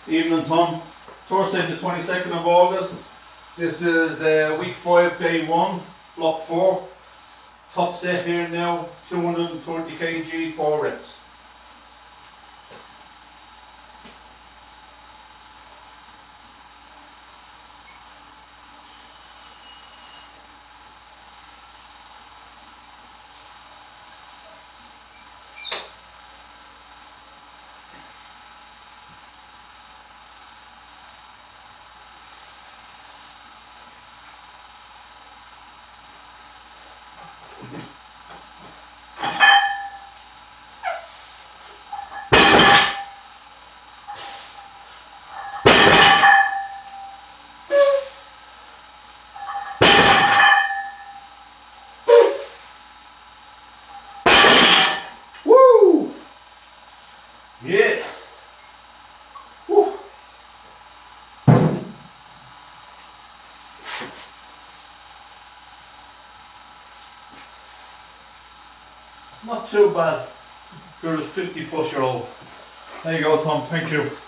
Evening, Tom. Thursday the 22nd of August. This is week 5, day 1, block 4. Top set here now, 230 kg, 4 reps. Woo! Yeah! Woo! Not too bad for a 50+ year old. There you go, Tom. Thank you.